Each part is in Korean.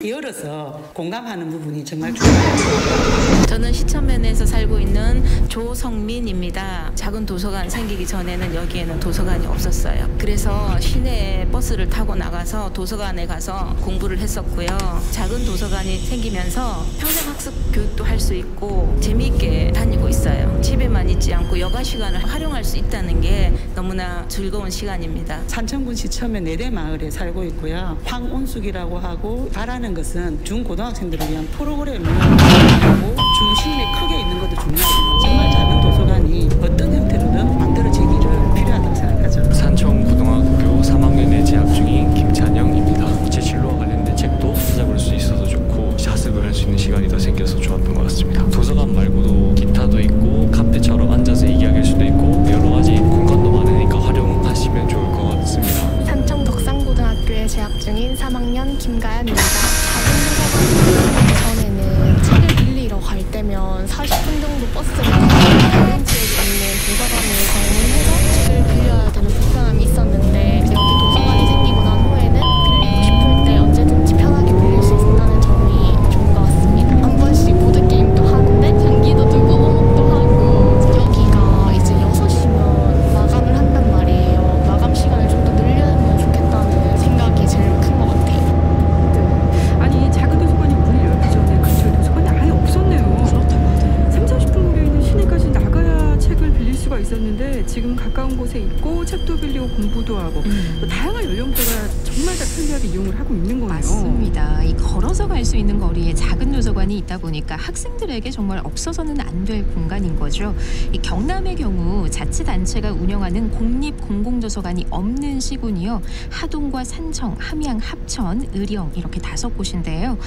열어서 공감하는 부분이 정말 중요합니다. 저는 시천면에서 살고 있는 조성민입니다. 작은 도서관 생기기 전에는 여기에는 도서관이 없었어요. 그래서 시내에 버스를 타고 나가서 도서관에 가서 공부를 했었고요. 작은 도서관이 생기면서 평생 학습 교육도 할 수 있고 재미있게 다니고 있어요. 집에만 있지 않고 여가 시간을 활용할 수 있다는 게 너무나 즐거운 시간입니다. 산청군 시천면 내대마을에 살고 있고요. 황운숙이라고 하고 바라는 것은 중고등학생들을 위한 프로그램을 하고 중심이 크게 있는 것도 중요하지만 정말 작은 도서관이 어떤 형태로든 만들어지기를 필요하다고 생각하죠. 산청고등학교 3학년에 재학 중인 김찬영입니다. 제 진로와 관련된 책도 찾아볼 수 있어서 좋고 자습을 할 수 있는 시간이 더 생겨서 좋았던 것 같습니다. 도서관 말고도 기타도 있고 카페처럼 앉아서 얘기할 수도 있고 여러 가지 공간도 많으니까 활용하시면 좋을 것 같습니다. 산청 덕산고등학교에 재학 중인 3학년 김가연입니다. 작은 도서관 전에는 책을 빌리러 갈 때면 40분 정도 버스를 타고 다른 지역에 있는 도서관을 방문해서 책을 빌려야 되는 불편함이 있었는데 여기 도서관이 생기고 난 후에는 빌리고 싶을 때 언제든지 편하게 빌릴 수 있다는 점이 좋은 것 같습니다. 한 번씩 보드게임도 하는데 장기도 들고 오목도 하고 여기가 이제 6시면 마감을 한단 말이에요. 마감 시간을 좀 더 늘려면 좋겠다는 생각이 제일 큰 것 같아요. 네. 아니 작은 도서관이 문을 열기 전에 근처에 도서관이 아예 없었네요. 그렇다고요. 30, 40분 거리에 있는 시내까지 나가야 책을 빌릴 수가 있었는데 지금 가까운 곳에 있고 책도 빌리고 공부도 하고 또 다양한 연령대가 정말 다 편리하게 이용을 하고 있는 거예요. 맞습니다. 이 걸어서 갈 수 있는 거리에 작은 도서관이 있다 보니까 학생들에게 정말 없어서는 안 될 공간인 거죠. 이 경남의 경우 자치단체가 운영하는 공립공공도서관이 없는 시군이요. 하동과 산청, 함양, 합천, 의령 이렇게 5곳인데요.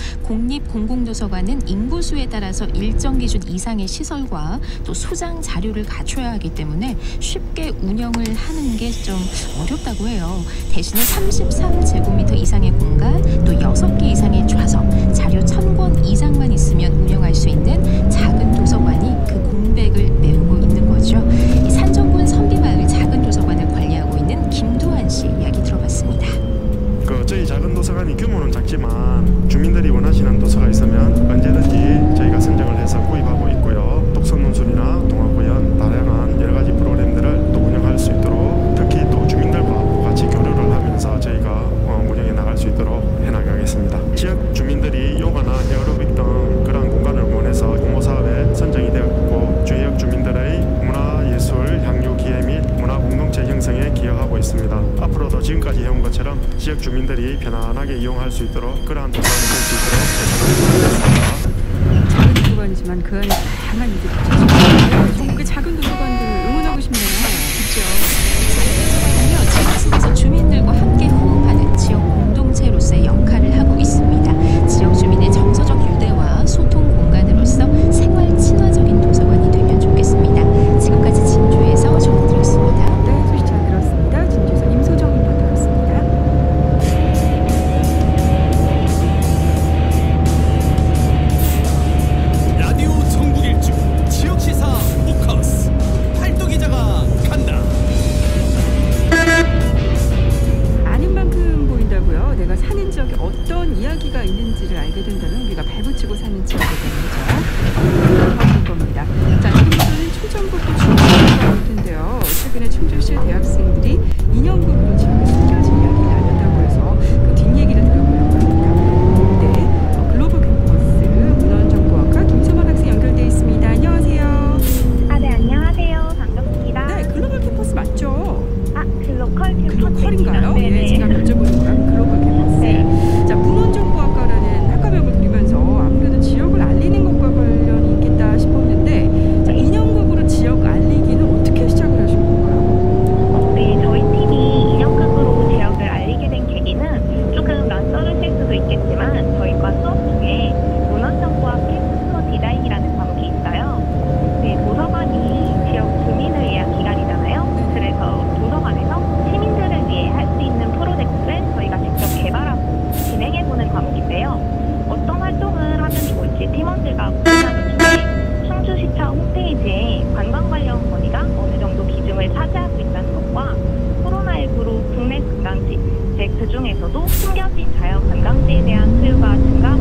공립공공도서관은 인구수에 따라서 일정 기준 이상의 시설과 또 소장 자료를 갖춰야 하기 때문에 쉽게 운영을 하는 게 좀 어렵다고 해요. 대신에 33제곱미터 이상의 공간, 또 6개 이상의 좌석, 자료 1000권 이상만 있으면 운영할 수 있는 작은 도서관이 그 공백을 메우고 있는 거죠. 이 산청군 선비마을 작은 도서관을 관리하고 있는 김두한 씨 이야기 들어봤습니다. 저희 작은 도서관이 규모는 작지만 주민들이 원하시는 도서가 있으면 언제든지 저희가 선정을 해서 구입하고 있고요. 독서 논술이나 동화구연 다양한 여러 가지 프로그램들을 또 운영할 수 있도록 특히 또 주민들과 같이 교류를 하면서 저희가 운영해 나갈 수 있도록 해나가겠습니다. 지역 주민들이 요가나 에어로빅 등 그러한 공간을 원해서 공모사업에 선정이 되었고 지역 주민들의 문화예술, 향유, 기회 및 문화 공동체 형성에 기여하고 있습니다. 앞으로도 지금까지 해온 것처럼 지역 주민들이 편안하게 이용할 수 있도록 그러한 도서관이 될 수 있도록 최선을 다하겠습니다. 작은 도서관이지만 그 안에 다양한 일들이 있죠. 전국의 작은 도서관들을 응원하고 싶네요. 그렇죠. 도서관은요, 지역에서 주민들과 함께 호흡하는 지역 공동체로서의 역할을 하고 있습니다. 지역 주민의 정서적 유대와 소통 공간으로서 생활 친화적인 도서관이 되면 좋겠습니다. 지금까지 진주에서 전해드렸습니다. 네, 소식 잘 들었습니다. 진주에서 임소정 리포터였습니다. 라디오 전국일주 지역시사 포커스 팔도기자가 간다. 아는 만큼 보인다고요. 내가 사는 지역에 어떤 이야기가 있는지를 알게 된다면 우리가 발붙이고 사는 지역이 되는 거죠. 볼 겁니다. 자, 지금부터는 초전부터 중학교가 올 텐데요. 최근에 충주시 대학생들이 인형극으로 지역에 숨겨진 이야기를 나눴다고 해서 그 뒷얘기를 들어보려고 합니다. 네, 글로벌 캠퍼스 문헌정보학과 김소만 학생 연결돼 있습니다. 안녕하세요. 네, 안녕하세요. 반갑습니다. 네, 글로벌 캠퍼스 맞죠? 그 로컬 글로컬인가요? 네네. 네, 제가 여쭤보는 거랑 글로벌 캠퍼스. 네. 자, 문헌정보학과라는 학과명을 들으면서 아무래도 지역을 알리는 것과 관련이 있겠다 싶었는데, 자, 인형극으로 지역 알리기는 어떻게 시작을 하신 건가요? 네, 저희 팀이 인형극으로 지역을 알리게 된 계기는 조금 낯설으실 수도 있겠지만 저희과 수업 중에 문헌정보학 캠퍼스 디자인이라는 과목이 있어요. 네, 도서관이 지역 주민을 위한 기관이잖아요. 그래서 도서관에서 시민들을 위해 할 수 있는 프로젝트를 저희가 직접 개발하고 진행해보는 과목인데요. 어떤 활동을 하면 좋을지 팀원들과 고민하는 중에 충주시청 홈페이지에 관광 관련 건의가 어느 정도 비중을 차지하고 있다는 것과 코로나19로 국내 관광지, 그 중에서도 숨겨진 자연 관광지에 대한 수요가 증가하고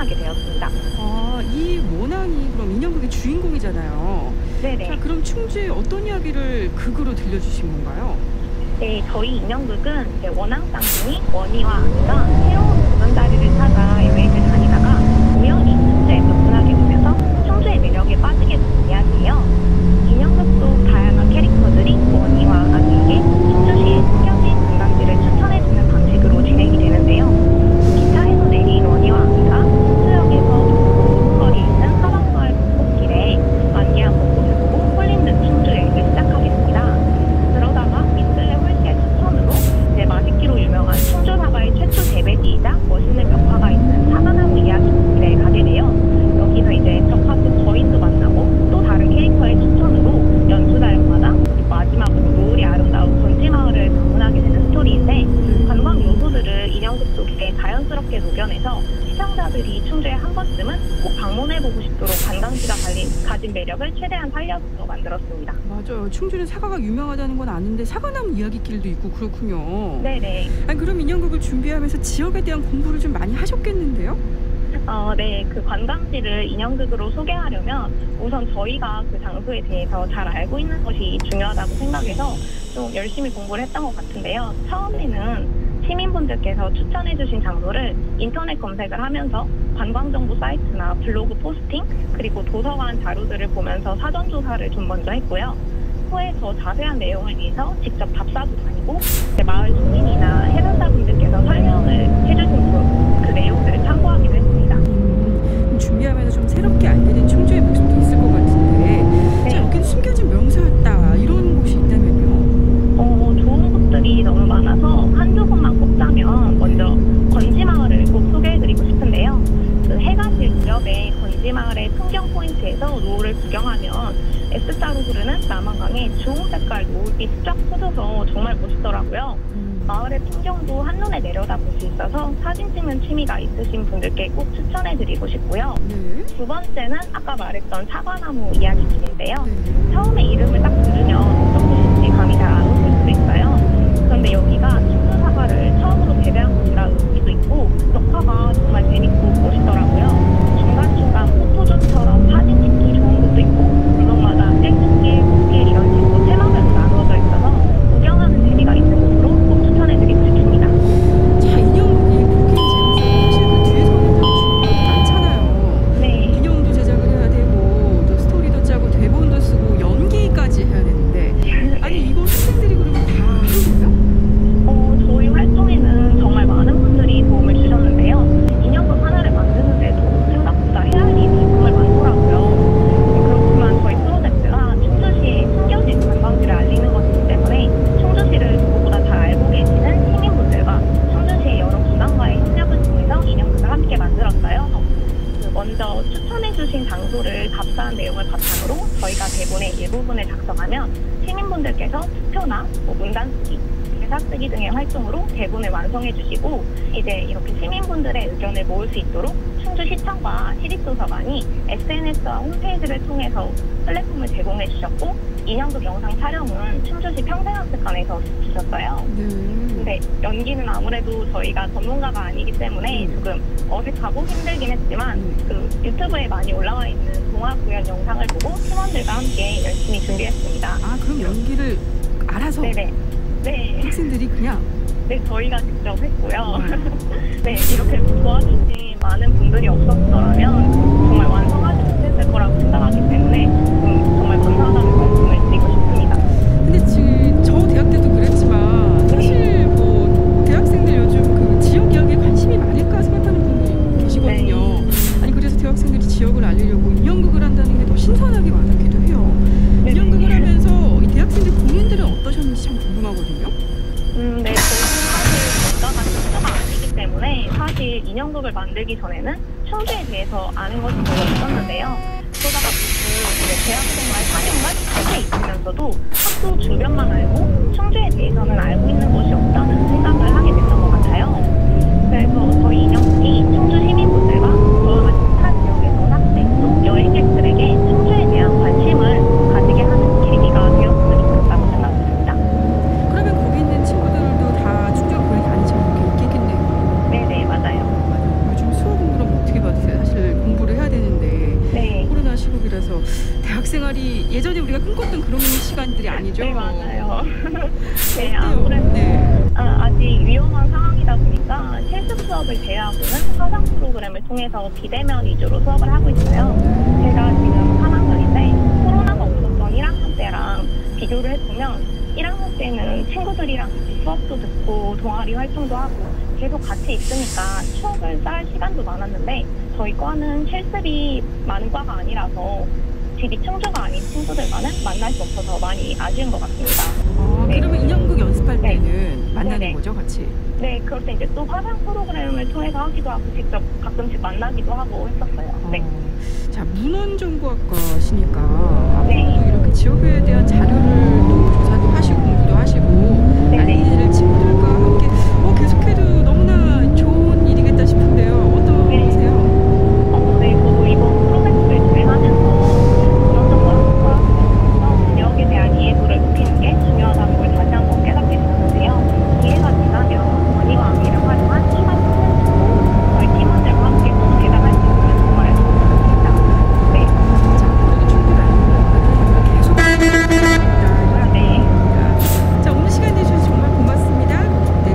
방문하게 되었습니다. 이 원앙이 그럼 인형극의 주인공이잖아요. 네네. 자, 그럼 충주에 어떤 이야기를 극으로 들려주신 건가요? 네, 저희 인형극은 이제 원앙 쌍둥이 원희와 아기가 새로운 보금자리를 찾아 여행을 다니다가 우연히 충주에 접근하게 되면서 충주의 매력에 빠지게 된 이야기예요. 인형극 속 다양한 캐릭터들이 원희와 아기에게 충주시의 숨겨진 관광지를 추천해주는 방식으로 진행이 되는데요. 기차에서 내린 원희와 아기가 충주역에서 거리에 있는 사방마을 벚꽃길에 만개한 벚꽃을 보고 홀린 듯 충주 여행을 시작하겠습니다. 그러다가 미슐랭 홀씨의 추천으로 이제 맛있기로 유명한 충주 사과의 최초 재배지이자 멋있는 벽화가 있는 사과나무 이야기길에 가게 돼요. 여기서 이제 벽화 속 거인도 만나고 또 다른 캐릭터의 추천으로 연수다역마다 그리고 마지막으로 노을이 아름다운 건지마을을 방문하게 되는 스토리인데 관광 요소들을 인형극 속에 자연스럽게 녹여내서 시청자들이 충주에 한 번쯤은 꼭 방문해보고 싶도록 관광지가 가진 매력을 최대한 살려서 만들었습니다. 맞아요. 충주는 사과가 유명하다는 건 아는데 사과나무 이야기길도 있고 그렇군요. 네네. 그럼 인형극을 준비하면서 지역에 대한 공부를 좀 많이 하셨겠는데요? 네. 그 관광지를 인형극으로 소개하려면 우선 저희가 그 장소에 대해서 잘 알고 있는 것이 중요하다고 생각해서 좀 열심히 공부를 했던 것 같은데요. 처음에는 시민분들께서 추천해주신 장소를 인터넷 검색을 하면서 관광정보 사이트나 블로그 포스팅 그리고 도서관 자료들을 보면서 사전조사를 좀 먼저 했고요. 후에 더 자세한 내용을 위해서 직접 답사도 다니고 마을 주민이나 해설사분들께서 설명을 해주신 그 내용들을 참고하기도 했습니다. 준비하면서 좀 새롭게 알게 된 충주의 모습도 있을 것 같은데 네. 자, 여기는 숨겨진 명소였다 이런 곳이 있다면요? 좋은 곳들이 너무 많아서 한두 곳만 꼽자면 먼저 건지마을을 꼭 소개해드리고 싶은데요. 그 해가 질 무렵에 건지마을의 풍경 포인트에서 노을을 구경하면 S자로 흐르는 남한강에 주홍 색깔 노을빛 쫙 퍼져서 정말 멋있더라고요. 마을의 풍경도 한눈에 내려다볼 수 있어서 사진 찍는 취미가 있으신 분들께 꼭 추천해드리고 싶고요. 네. 두 번째는 아까 말했던 사과나무 이야기길인데요. 네. 처음에 이름을 딱 들으면 어떤 곳인지 감이 잘 안 오실 수도 있어요. 그런데 여기가 충주 사과를 처음으로 재배한 곳이라 의미도 있고 벽화가 정말 재밌고 멋있더라고요. 중간중간 포토존처럼 사진 찍기 좋은 곳도 있고 블록마다 땡길, 꽃길 이런 식으로 테마별로 나누어져 있어서 구경하는 재미가 있는 곳으로 꼭 추천해드리고 싶습니다. 자, 인형극이 보기 재밌어요. 사실 그 뒤에서는 준비가 많잖아요. 네. 인형도 제작을 해야 되고 또 스토리도 짜고 대본도 쓰고 연기까지 해야 되는데 아니 이걸 학생들이 그러면 다 한 거예요? 저희 활동에는 정말 많은 분들이 도움을 주셨는데요. 인형극 하나를 만드는데도 생각보다 해야 할 일이 정말 많더라고요. 그렇지만 저희 프로젝트가 충주시의 숨겨진 관광지를 알리는 것이기 때문에 충주시를 누구보다 잘 알고 계시는 시민분들과 충주시의 여러 기관과의 협력을 통해서 인형극을 함께 만들었어요. 먼저 추천해주신 장소를 답사한 내용을 바탕으로 저희가 대본의 일부분을 작성하면 시민분들께서 투표나 문단 쓰기, 대사 쓰기 등의 활동으로 대본을 완성해 주시고 이제 이렇게 시민분들의 의견을 모을 수 있도록 충주시청과 시립도서관이 SNS와 홈페이지를 통해서 플랫폼을 제공해 주셨고 인형극 영상 촬영은 충주시 평생학습관에서 주셨어요. 근데 연기는 아무래도 저희가 전문가가 아니기 때문에 조금 어색하고 힘들긴 했지만 그 유튜브에 많이 올라와 있는 동화 구현 영상을 보고 팀원들과 함께 열심히 준비했습니다. 아, 그럼 연기를 알아서 네네. 네. 학생들이 그냥 네, 저희가 직접 했고요. 네, 이렇게 도와주신 많은 분들이 없었더라면 정말 완성하지 못했을 거라고 생각하기 때문에 정말 감사하다는 말씀을 드리고 싶습니다. 근데 지금 저 대학 때도 그랬지만 사실 뭐 대학생들 요즘 그 지역 이야기에 관심이 많을까 생각하는 분이 계시거든요. 아니 그래서 대학생들이 지역을 알리려고 인형극을 한다는 게 더 신선하게 와닿기도 해요. 인형극을 하면서 이 대학생들 본인들은 어떠셨는지 참 궁금하거든요. 네, 저는 사실 전가가 충주가 아니기 때문에 사실 인형극을 만들기 전에는 충주에 대해서 아는 것이 별로 없었는데요. 그러다가 이제 대학생활 4년간 충주에 있으면서도 학교 주변만 알고 충주에 대해서는 알고 있는 것이 없다는 생각을 하게 됐던 것 같아요. 그래서 저희 인형극이 충주 시민분들과 저와 같이 타 지역에서 온 학생 또 여행객들에게 충주에 대한 관심을 가지게 하는 계기가 되었으면 좋겠다고 생각합니다. 그러면 거기 있는 친구들도 다 충주를 거의 다니시는 게 있겠네요. 네네, 맞아요. 요즘 수업 공부는 어떻게 받으세요? 생활이 예전에 우리가 꿈꿨던 그런 시간들이 아니죠? 네, 맞아요. 네, 어때요? 아무래도 네. 아직 위험한 상황이다 보니까 실습 수업을 제외하고는 화상 프로그램을 통해서 비대면 위주로 수업을 하고 있어요. 제가 지금 3학년인데 코로나가 없었던 1학년 때랑 비교를 해보면 1학년 때는 친구들이랑 같이 수업도 듣고 동아리 활동도 하고 계속 같이 있으니까 추억을 쌓을 시간도 많았는데 저희 과는 실습이 많은 과가 아니라서 집이 청주가 아닌 친구들과는 만날 수 없어서 많이 아쉬운 것 같습니다. 네. 그러면 인형극 연습할 네. 때는 만나는 네네. 거죠, 같이? 네, 그럴 때 이제 또 화상 프로그램을 통해서 하기도 하고 직접 가끔씩 만나기도 하고 했었어요. 네. 자, 문헌정보학과시니까 앞으로도 네. 이렇게 지역에 대한 자료를 또 조사도 하시고 공부도 하시고 네네. 아이들 친구들과 함께 계속해도 너무나 좋은 일이겠다 싶은데요. 어떠세요? 네, 저도 이번 프로젝트를 진행하면서 문헌정보학과 지역에 대한 이해도를 높이는 게 중요하다는 걸 다시 한번 깨닫게 되었는데요. 기회가 되면 건의와 함께를 활용한 수상 콘텐츠도 저희 팀원들과 함께 꼭 제작할 수 있으면 정말 좋겠습니다. 네. 자, 앞으로도 충분히 알고 계속 네. 자, 오늘 시간 내주셔서 정말 고맙습니다. 네,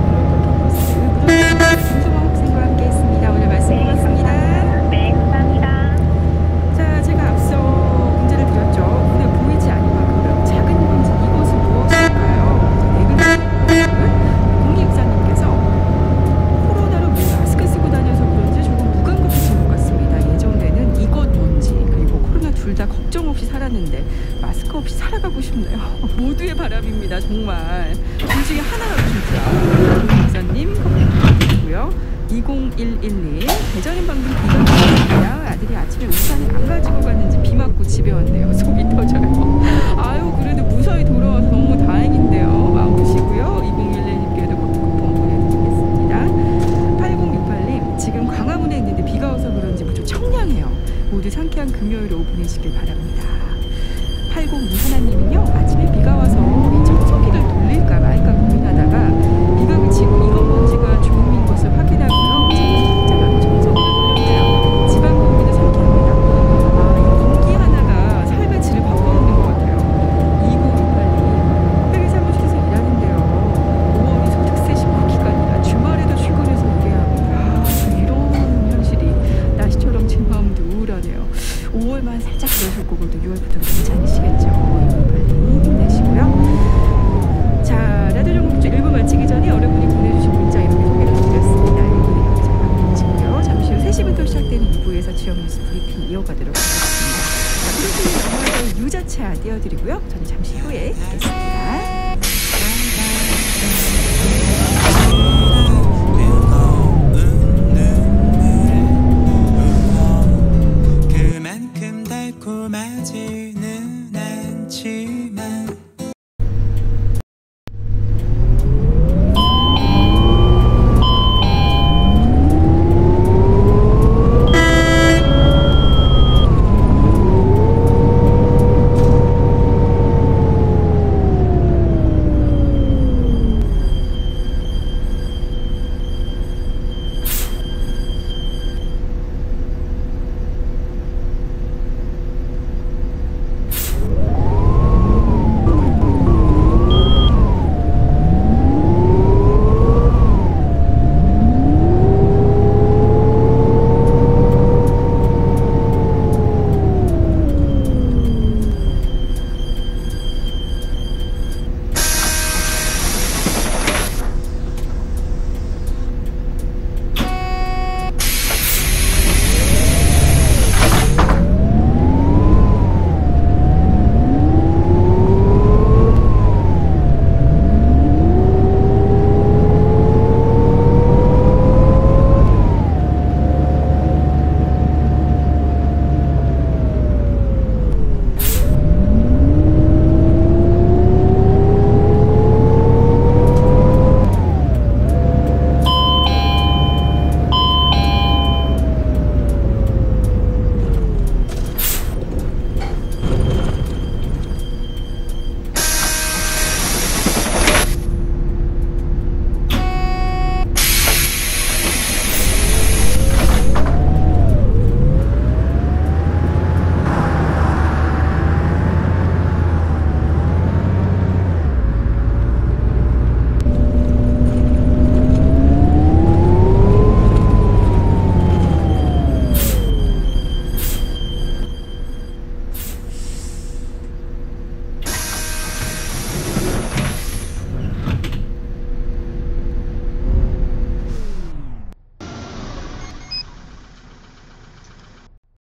김소망 학생과 함께했습니다. 오늘 말씀 고맙습니다. 네, 감사합니다. 자, 제가 앞서 문제를 드렸죠. 눈에 보이지 않는 만큼 작은 먼지, 이것은 무엇일까요? 공익사님께서 코로나로 마스크 쓰고 다녀서 그런지 조금 무감각해진 것 같습니다. 예전에는 이것 먼지 그리고 코로나 둘 다 걱정 없이 살았는데 마스크 없이 살아가고 싶네요. 모두의 바람입니다. 정말 둘 중에 하나라도 진짜. 공익사님 고요 20112 대전인 방금 비가 왔습니다. 아들이 아침에 우산을 안 가지고 갔는지 비 맞고 집에 왔네요. 속이 터져요. 아유, 그래도 무사히 돌아와서 너무 다행인데요. 마음 푸시고요. 2011님께도 커피쿠폰 보내드리겠습니다. 8068님 지금 광화문에 있는데 비가 와서 그런지 무척 청량해요. 모두 상쾌한 금요일 오후 보내시길 바랍니다. 8021님은요 아침에 비가 와서 이 청소기를 돌릴까 말까 고민하다가 비가 그치고 이것 먼지가 조음인 것을 확인하고요 청소기장하고 청소기를 돌렸네요. 집안 공기도 상쾌합니다. 이 공기 하나가 삶의 질을 바꿔놓는 것 같아요. 2968님 회계 사무실에서 일하는데요 5월이 소득세 신고 기간이라 주말에도 출근해서 일해야 합니다. 이런 현실이 날씨처럼 제 마음도 우울하네요. 5월만 살짝 그러실 거고 또 6월부터 괜찮으시겠죠. 빨리 힘내시고요. 자, 라디오 정보국주 1부 마치기 전에 여러분이 보내주신 문자 이렇게 소개를 드렸습니다. 1부는 여기서 마무리치고요. 잠시 후 3시부터 시작되는 2부에서 지역 뉴스 브리핑 이어가도록 하겠습니다. 자, 프로필 넘어서 유자차 띄워드리고요. 저는 잠시 후에 뵙겠습니다.